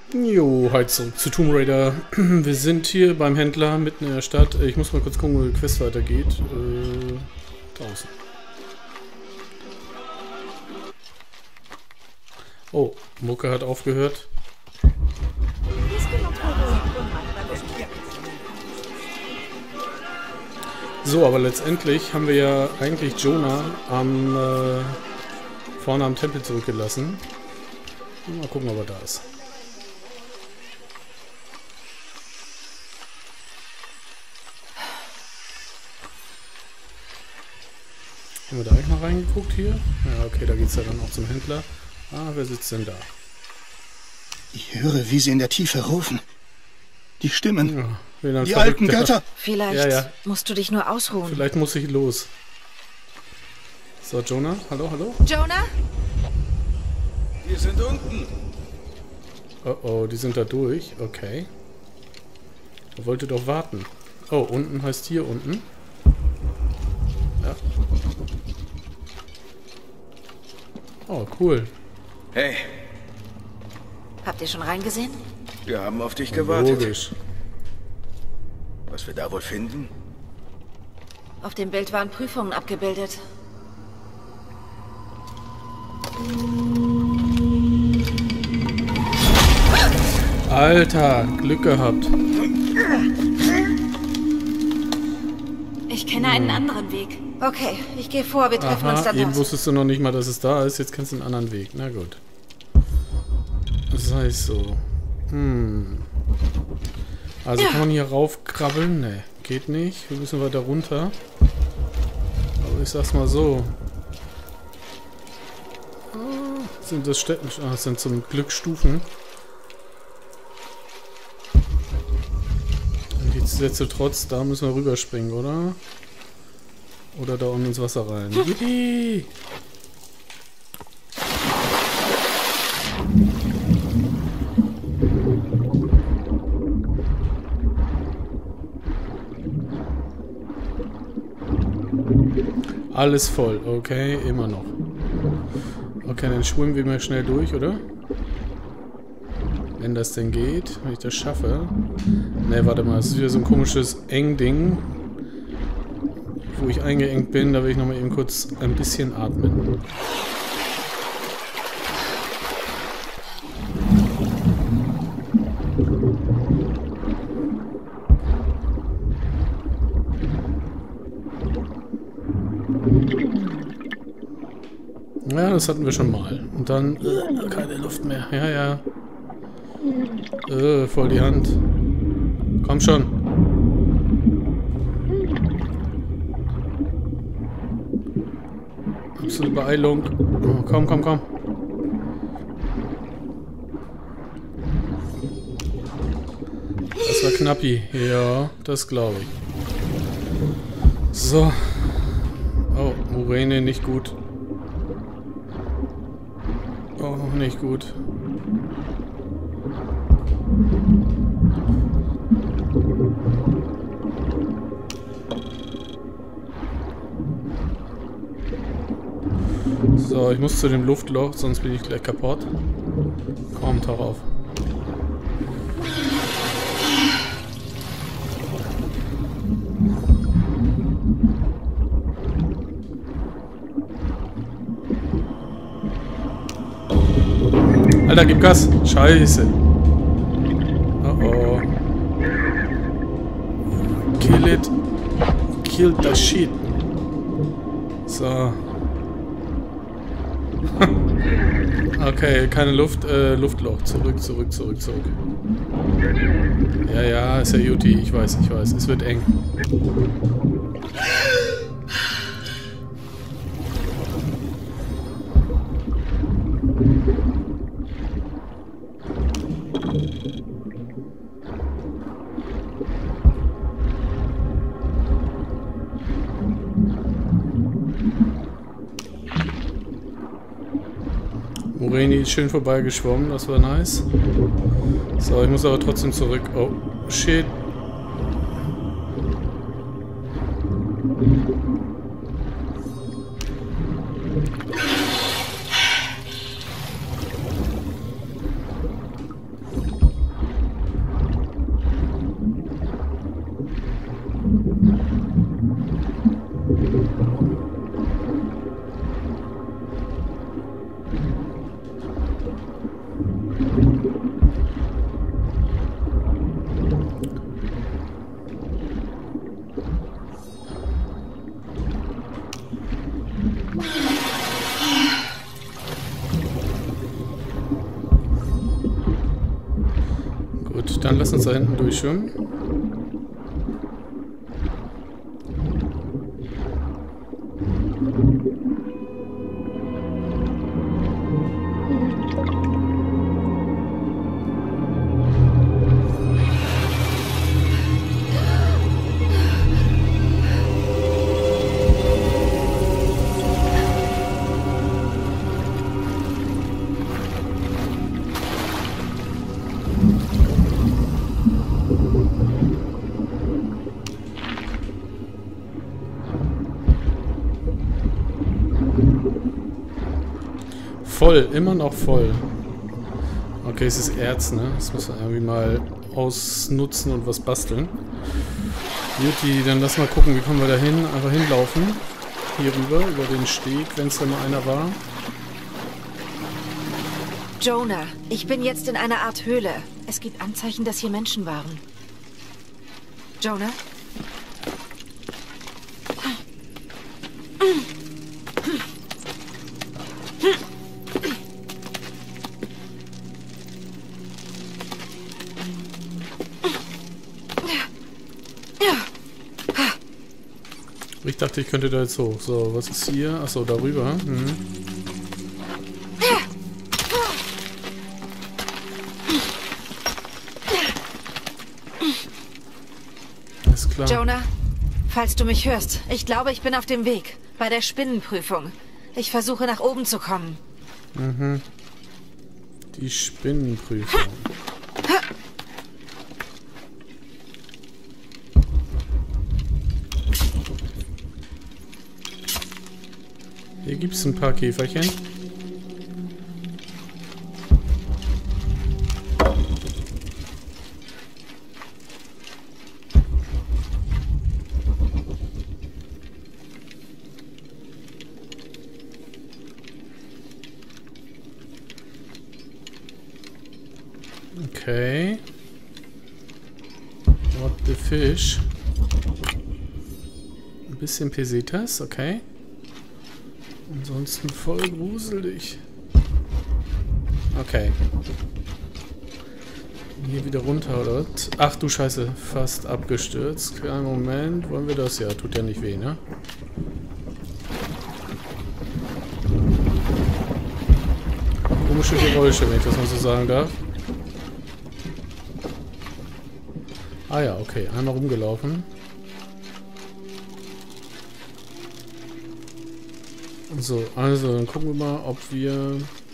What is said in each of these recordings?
Jo, halt zurück zu Tomb Raider. Wir sind hier beim Händler mitten in der Stadt. Ich muss mal kurz gucken, wo die Quest weitergeht. Draußen. Oh, Mucke hat aufgehört. So, aber letztendlich haben wir ja eigentlich Jonah vorne am Tempel zurückgelassen. Mal gucken, ob er da ist. Haben wir da eigentlich mal reingeguckt hier? Ja, okay, da geht es ja dann auch zum Händler. Ah, wer sitzt denn da? Ich höre, wie sie in der Tiefe rufen. Die Stimmen. Ja, die alten Götter. Vielleicht musst du dich nur ausruhen. Vielleicht muss ich los. So, Jonah. Hallo, hallo. Jonah? Wir sind unten. Oh, oh, die sind da durch. Okay. Er wollte doch warten. Oh, unten heißt hier unten. Ja. Oh, cool. Hey. Habt ihr schon reingesehen? Wir haben auf dich gewartet. Logisch. Was wir da wohl finden? Auf dem Bild waren Prüfungen abgebildet. Alter, Glück gehabt. Ich kenne einen anderen Weg. Okay, ich gehe vor, wir treffen uns dann eben dort. wusstest du noch nicht mal, dass es da ist. Jetzt kennst du einen anderen Weg. Na gut. Das heißt so. Also kann man hier raufkrabbeln? Ne, geht nicht. Wir müssen weiter runter. Aber ich sag's mal so. Sind das Städten? Das sind zum Glück Stufen. Nichtsdestotrotz, da müssen wir rüberspringen, oder? Oder da unten ins Wasser rein. Yippie! Alles voll, okay, immer noch. Okay, dann schwimmen wir mal schnell durch, oder? Wenn das denn geht, wenn ich das schaffe. Ne, warte mal, es ist wieder so ein komisches Engding, wo ich eingeengt bin. Da will ich nochmal eben kurz ein bisschen atmen. Ja, das hatten wir schon mal. Und dann keine Luft mehr. Ja, ja. Voll die Hand. Komm schon. Absolute Beeilung. Oh, komm, komm, komm. Das war knappi. Ja, das glaube ich. So. Oh, Moräne nicht gut. Oh, nicht gut. So, ich muss zu dem Luftloch, sonst bin ich gleich kaputt. Komm, tauch auf. Alter, gib Gas. Scheiße. Oh oh. Kill it. Kill the shit. So. Okay, keine Luft. Luftloch. Zurück, zurück, zurück, zurück. Ja, ja, ist ja Juti. Ich weiß, ich weiß. Es wird eng. Moreni ist schön vorbeigeschwommen, das war nice. So, ich muss aber trotzdem zurück. Oh, shit. Gut, dann lass uns da hinten durchschwimmen. Voll, immer noch voll. Okay, es ist Erz, ne? Das müssen wir irgendwie mal ausnutzen und was basteln. Juti, dann lass mal gucken, wie kommen wir da hin? Einfach hinlaufen. Hier rüber, über den Steg, wenn es da mal einer war. Jonah, ich bin jetzt in einer Art Höhle. Es gibt Anzeichen, dass hier Menschen waren. Jonah? Ich dachte, ich könnte da jetzt hoch. So, was ist hier? Achso, darüber. Mhm. Ist klar. Jonah, falls du mich hörst, ich glaube, ich bin auf dem Weg. Bei der Spinnenprüfung. Ich versuche, nach oben zu kommen. Mhm. Die Spinnenprüfung. Hier gibt es ein paar Käferchen. Okay. What the fish? Ein bisschen Pesetas, okay. Ansonsten voll gruselig. Okay. Hier wieder runter, oder was? Ach du Scheiße, fast abgestürzt. Kleinen Moment, wollen wir das? Ja, tut ja nicht weh, ne? Komische Geräusche, wenn ich das mal so sagen darf. Ah ja, okay, einmal rumgelaufen. So, also dann gucken wir mal, ob wir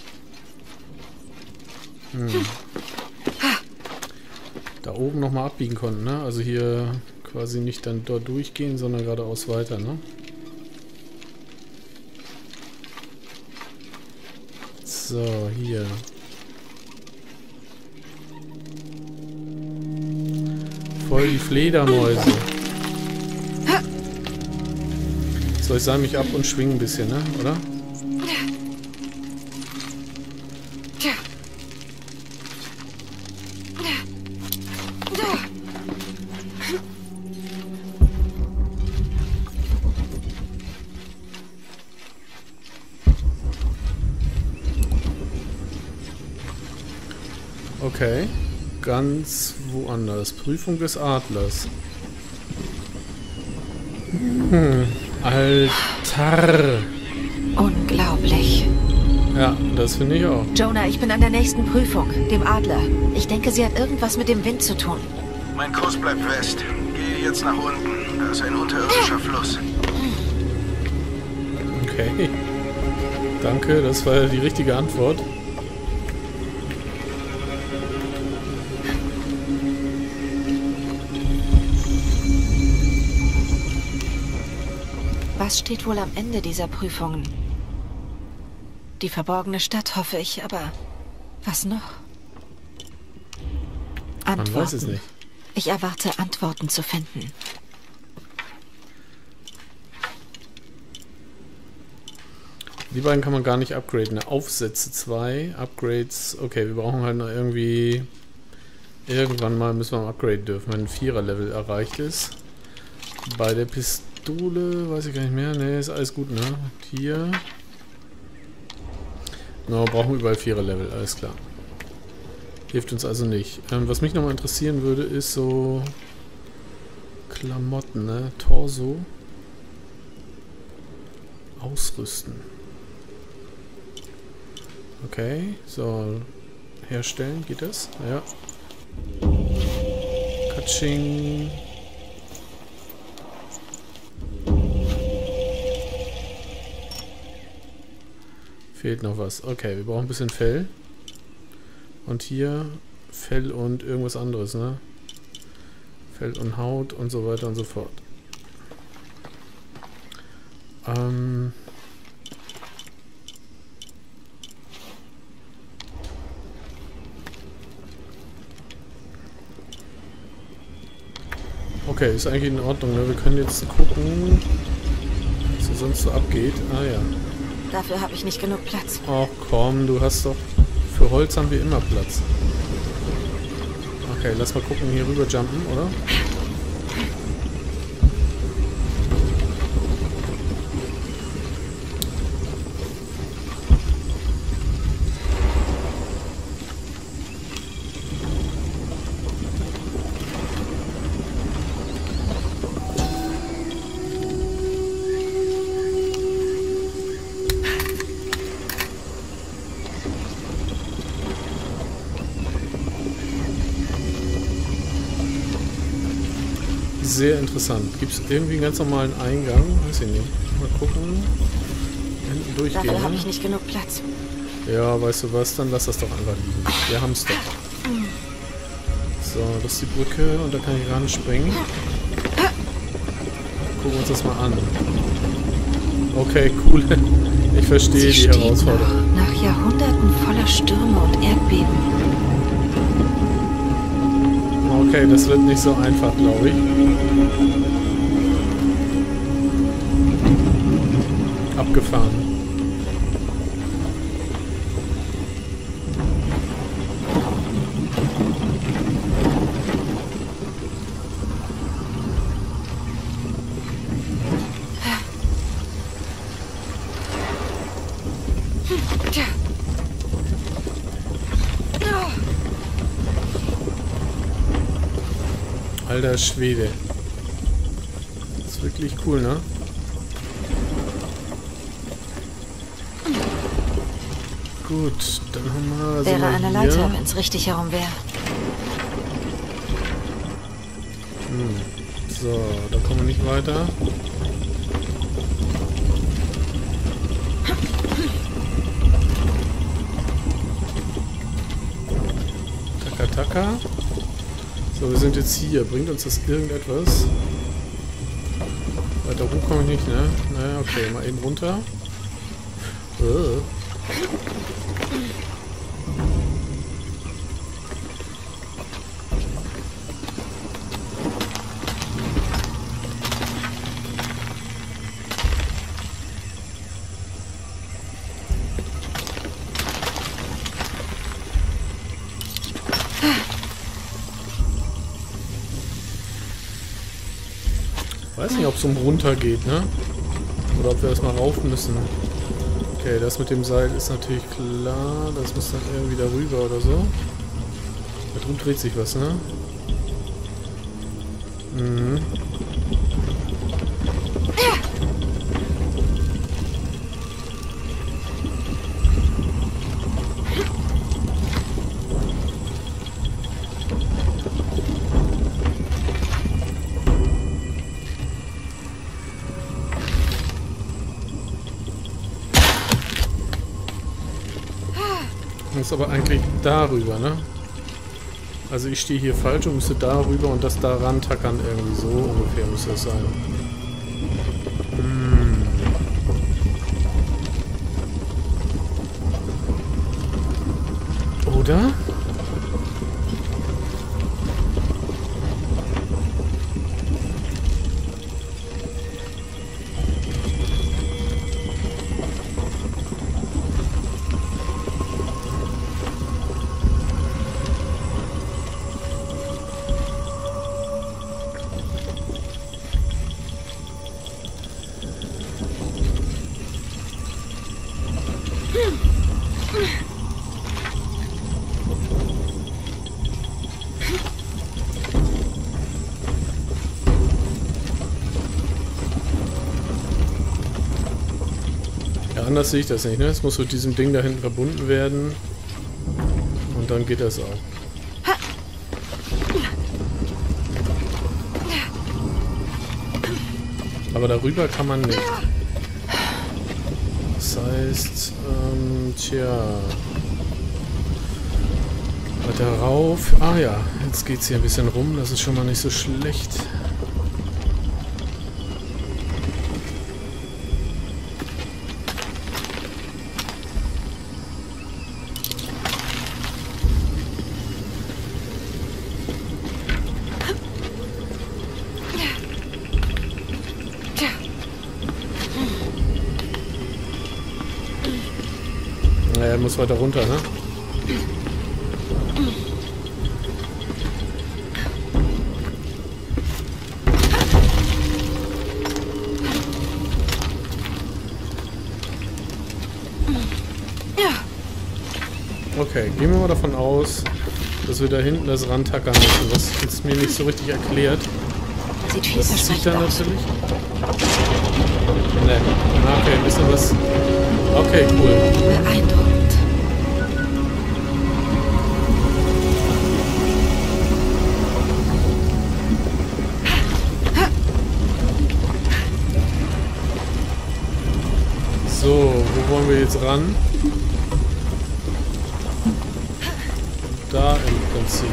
da oben nochmal abbiegen konnten, ne? Also hier quasi nicht dann dort durchgehen, sondern geradeaus weiter, ne? So, hier. Voll die Fledermäuse. So, ich sah mich ab und schwinge ein bisschen, ne? Oder? Okay. Ganz woanders. Prüfung des Adlers. Altar. Unglaublich. Ja, das finde ich auch. Jonah, ich bin an der nächsten Prüfung, dem Adler. Ich denke, sie hat irgendwas mit dem Wind zu tun. Mein Kurs bleibt west. Gehe jetzt nach unten. Da ist ein unterirdischer Fluss. Okay. Danke, das war die richtige Antwort. Was steht wohl am Ende dieser Prüfungen? Die verborgene Stadt, hoffe ich, aber was noch? Antworten. Man weiß es nicht. Ich erwarte, Antworten zu finden. Die beiden kann man gar nicht upgraden. Aufsätze 2, Upgrades. Okay, wir brauchen halt noch irgendwie... Irgendwann mal müssen wir ein Upgrade dürfen, wenn ein 4er-Level erreicht ist. Bei der Pistole weiß ich gar nicht mehr. Ne, ist alles gut, ne? Hier. No, brauchen wir überall 4er-Level, alles klar. Hilft uns also nicht. Was mich nochmal interessieren würde, ist so Klamotten, ne? Torso. Ausrüsten. Okay, so. Herstellen, geht das? Ja. Katsching. Fehlt noch was. Okay, wir brauchen ein bisschen Fell. Und hier Fell und irgendwas anderes, ne? Fell und Haut und so weiter und so fort. Okay, ist eigentlich in Ordnung, ne? Wir können jetzt gucken, was hier sonst so abgeht. Ah ja. Dafür habe ich nicht genug Platz. Ach komm, du hast doch... Für Holz haben wir immer Platz. Okay, lass mal gucken, hier rüber jumpen, oder? Sehr interessant. Gibt es irgendwie einen ganz normalen Eingang? Weiß ich nicht. Mal gucken. Hinten durchgehen. Dafür habe ich nicht genug Platz. Ja, weißt du was? Dann lass das doch einfach liegen. Wir haben es doch. So, das ist die Brücke und da kann ich ranspringen. Gucken wir uns das mal an. Okay, cool. Ich verstehe die Herausforderung. Nach Jahrhunderten voller Stürme und Erdbeben. Okay, das wird nicht so einfach, glaube ich. Abgefahren. Alter Schwede. Das ist wirklich cool, ne? Gut, dann haben wir... Wäre eine Leiter, wenn es richtig herum wäre. So, da kommen wir nicht weiter. Taka taka. So, wir sind jetzt hier. Bringt uns das irgendetwas? Weiter hoch komme ich nicht, ne? Naja, okay, mal eben runter. Weiß nicht, ob es runter geht, ne? Oder ob wir erstmal rauf müssen. Okay, das mit dem Seil ist natürlich klar. Das muss dann irgendwie darüber oder so. Da drüben dreht sich was, ne? Mhm. Muss aber eigentlich darüber, ne? Also ich stehe hier falsch und müsste darüber und das da rantackern irgendwie so ungefähr muss das sein. Oder? anders sehe ich das nicht, ne? Es muss mit diesem Ding da hinten verbunden werden. Und dann geht das auch. Aber darüber kann man nicht. Das heißt, tja. Weiter rauf. Ah ja, jetzt geht es hier ein bisschen rum. Das ist schon mal nicht so schlecht. Er muss weiter runter, ne? Okay, gehen wir mal davon aus, dass wir da hinten das rantackern müssen. Das ist mir nicht so richtig erklärt. Sieht Das sieht vielversprechend dann aus. natürlich. Ne, okay, ein bisschen was. Okay, cool. Beeindruckend. So, wo wollen wir jetzt ran? Da im Prinzip.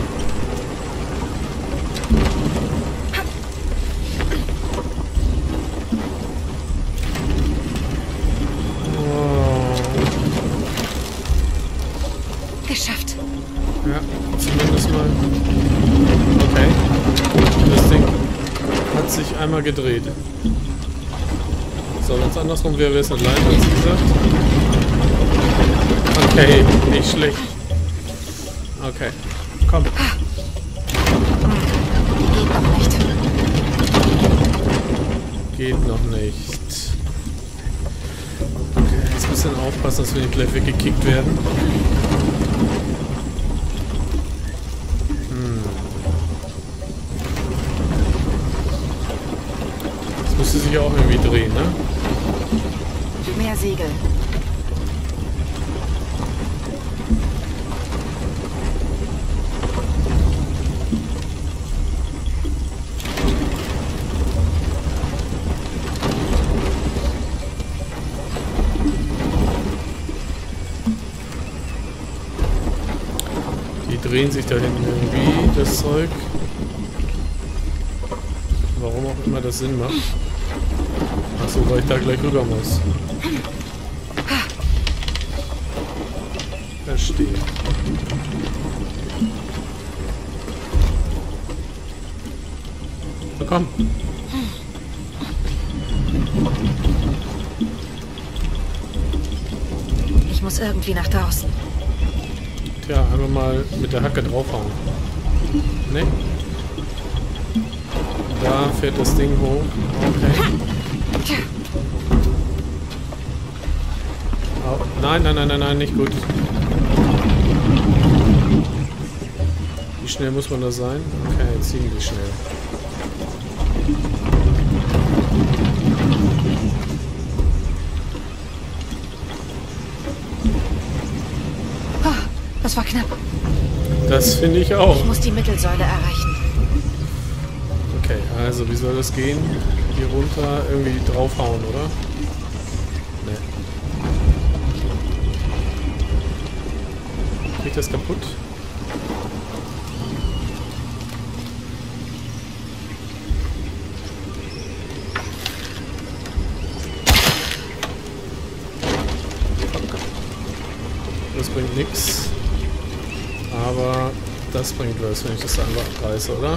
Geschafft. Ja, zumindest mal. Okay. Das Ding hat sich einmal gedreht. So, wenn es andersrum wäre, wäre es eine Leine, als gesagt. Okay, nicht schlecht. Okay, komm. Geht noch nicht. Geht noch nicht. Okay, jetzt ein bisschen aufpassen, dass wir nicht gleich weggekickt werden. Das müsste sich auch irgendwie drehen, ne? Mehr Segel. Die drehen sich da hinten irgendwie, das Zeug. Warum auch immer das Sinn macht. Achso, weil ich da gleich rüber muss. Verstehe. So, komm. Ich muss irgendwie nach draußen. Tja, einfach mal mit der Hacke draufhauen. Ne? Da fährt das Ding hoch. Okay. Oh, nein, nein, nein, nein, nein, nicht gut. Wie schnell muss man da sein? Okay, ziemlich schnell. Oh, das war knapp. Das finde ich auch. Ich muss die Mittelsäule erreichen. Okay, also wie soll das gehen? Hier runter irgendwie draufhauen, oder? Ne. Krieg das kaputt? Das bringt nichts. Aber das bringt was, wenn ich das einfach abreiße, oder?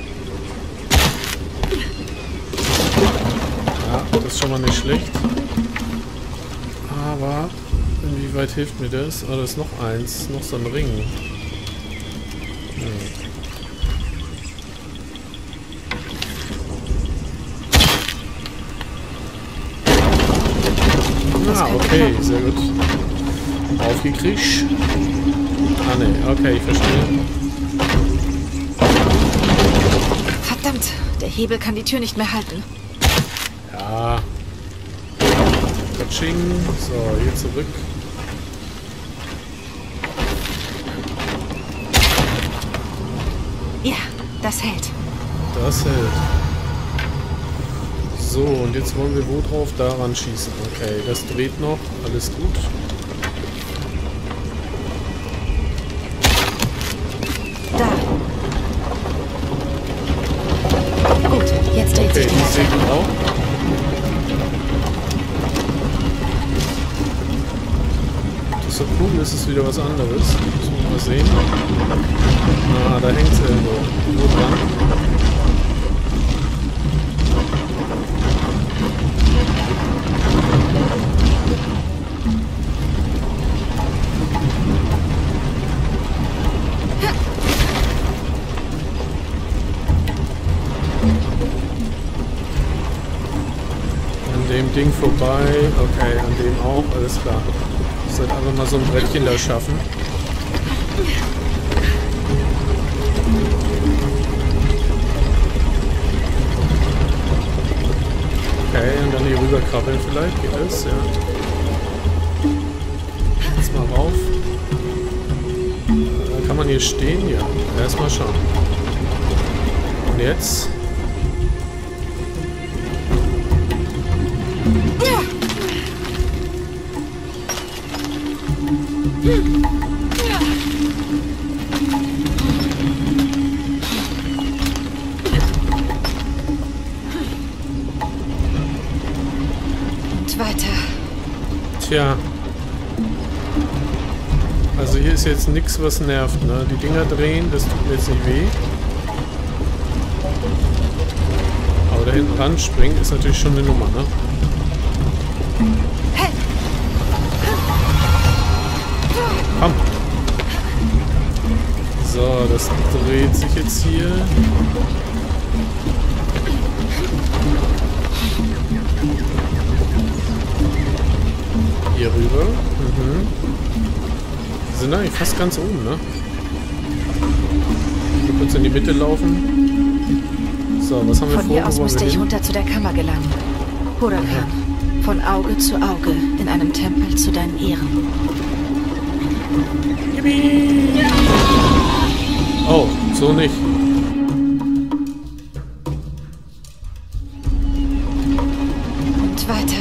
Ja, das ist schon mal nicht schlecht. Aber inwieweit hilft mir das? Oh, das ist noch eins. Noch so ein Ring. Ah, okay, sehr gut. Aufgekriegt. Ah, ne, okay, ich verstehe. Verdammt, der Hebel kann die Tür nicht mehr halten. Ja. Katsching. So, hier zurück. Ja, das hält. Das hält. So, und jetzt wollen wir wo drauf? Daran schießen. Okay, das dreht noch. Alles gut. Da. Gut, jetzt dreht Okay, sich die die Latte. segelt auch. Das ist so cool, ist es wieder was anderes. Müssen wir mal sehen. Ah, da hängt es irgendwo. Wo dran? An dem Ding vorbei. Okay, an dem auch. Alles klar. Ich sollte einfach mal so ein Brettchen da schaffen. Okay, und dann hier rüber krabbeln vielleicht. Geht das? Ja. Jetzt mal rauf. Kann man hier stehen? Ja. Erstmal schauen. Und jetzt? Und weiter. Tja. Also hier ist jetzt nichts, was nervt, ne? Die Dinger drehen, das tut mir jetzt nicht weh. Aber da hinten ran springen ist natürlich schon eine Nummer, ne? Komm. So, das dreht sich jetzt hier. Hier rüber. Mhm. Wir sind eigentlich fast ganz oben, ne? Hier kurz in die Mitte laufen. So, was haben wir Von vor? hier aus Wo wollen müsste wir ich hin? runter zu der Kammer gelangen. Hurakan. Von Auge zu Auge. In einem Tempel zu deinen Ehren. Oh, so nicht. Und weiter.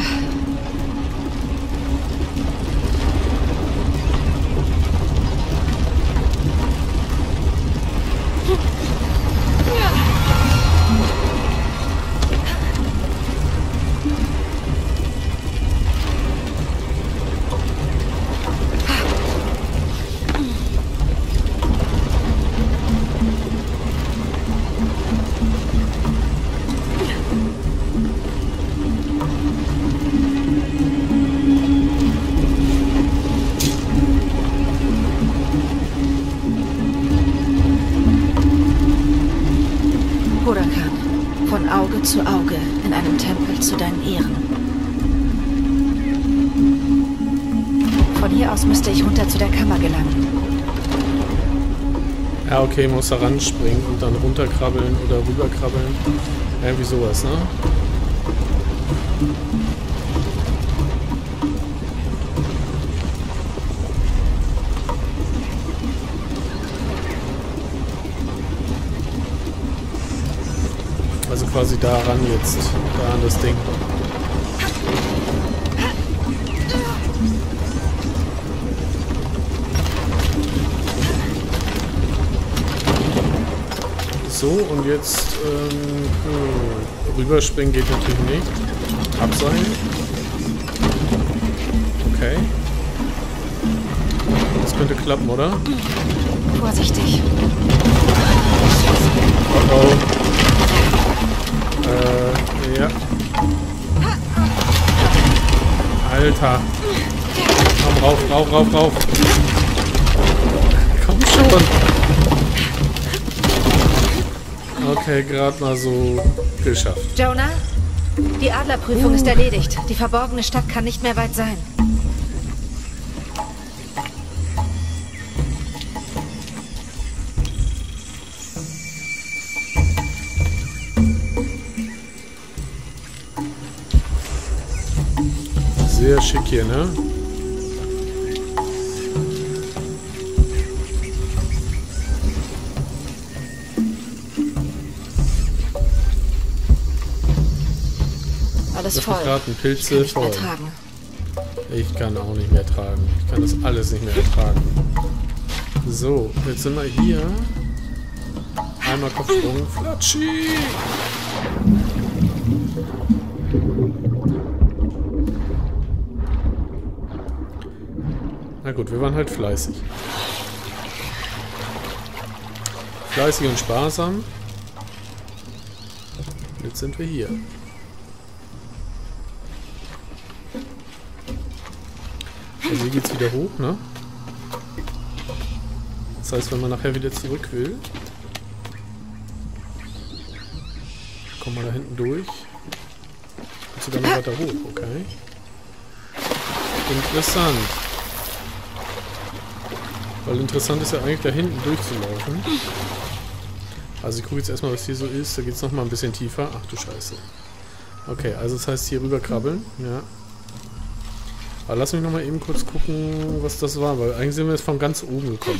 Hurakan. Von Auge zu Auge. In einem Tempel zu deinen Ehren. Von hier aus müsste ich runter zu der Kammer gelangen. Ja, okay, muss da ranspringen und dann runterkrabbeln oder rüberkrabbeln. Irgendwie sowas, ne? Also quasi da ran jetzt. Da an das Ding. So, und jetzt rüberspringen geht natürlich nicht. Abseilen. Okay. Das könnte klappen, oder? Vorsichtig. Oh. Ja. Alter. Komm, rauf, rauf, rauf, rauf. Komm schon. Okay, gerade mal so geschafft. Jonah? Die Adlerprüfung ist erledigt. Die verborgene Stadt kann nicht mehr weit sein. Sehr schick hier, ne? Alles voll. Pilze ich kann nicht mehr tragen. Ich kann auch nicht mehr tragen. Ich kann das alles nicht mehr ertragen. So, jetzt sind wir hier. Einmal Kopfsprung. Flatschi! Na gut, wir waren halt fleißig. Fleißig und sparsam. Jetzt sind wir hier. Also hier geht's wieder hoch, ne? Das heißt, wenn man nachher wieder zurück will, kommen wir da hinten durch. Und sogar noch weiter hoch, okay. Interessant. Weil interessant ist ja eigentlich da hinten durchzulaufen. Also ich gucke jetzt erstmal, was hier so ist. Da geht es nochmal ein bisschen tiefer. Ach du Scheiße. Okay, also das heißt hier rüber krabbeln. Ja. Aber lass mich nochmal eben kurz gucken, was das war. Weil eigentlich sind wir jetzt von ganz oben gekommen.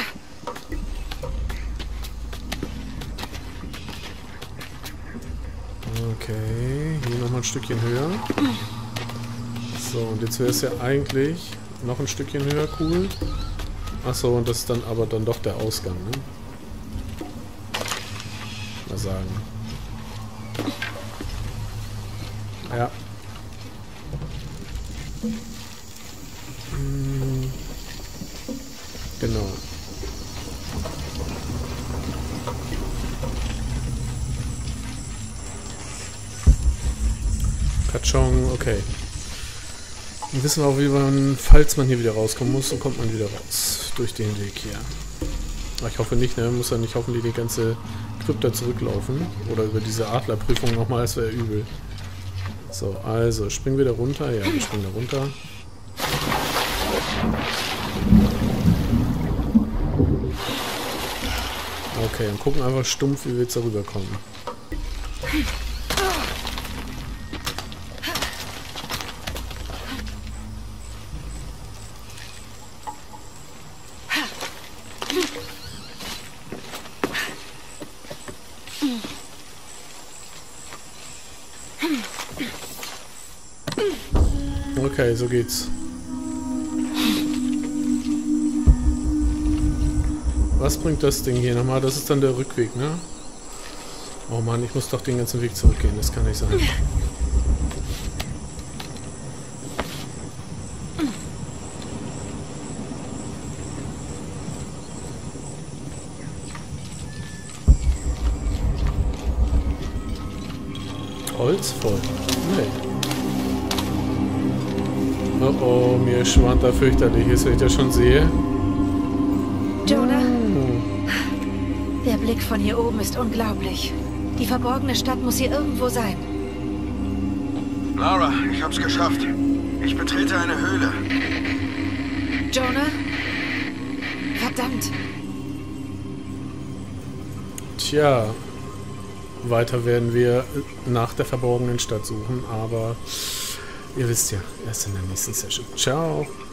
Okay, hier nochmal ein Stückchen höher. So, und jetzt wäre es ja eigentlich noch ein Stückchen höher, cool. Achso, und das ist dann aber dann doch der Ausgang, ne? Mal sagen. Ja. Genau. Katschong, okay. Dann wissen wir auch, wie man, falls man hier wieder rauskommen muss, dann kommt man wieder raus. Durch den Weg hier. Aber ich hoffe nicht, ne? Muss ja nicht hoffentlich die ganze Krypta zurücklaufen. Oder über diese Adlerprüfung nochmal, das wäre übel. So, also, springen wir da runter. Ja, wir springen da runter. Okay, und gucken einfach stumpf, wie wir jetzt darüber kommen. Okay, so geht's. Was bringt das Ding hier nochmal? Das ist dann der Rückweg, ne? Oh Mann, ich muss doch den ganzen Weg zurückgehen. Das kann nicht sein. Holz voll. Nee. Oh oh, mir schwant da fürchterliches, wenn ich das schon sehe. Jonah? Der Blick von hier oben ist unglaublich. Die verborgene Stadt muss hier irgendwo sein. Lara, ich hab's geschafft. Ich betrete eine Höhle. Jonah? Verdammt. Tja. Weiter werden wir nach der verborgenen Stadt suchen, aber ihr wisst ja, erst in der nächsten Session. Ciao.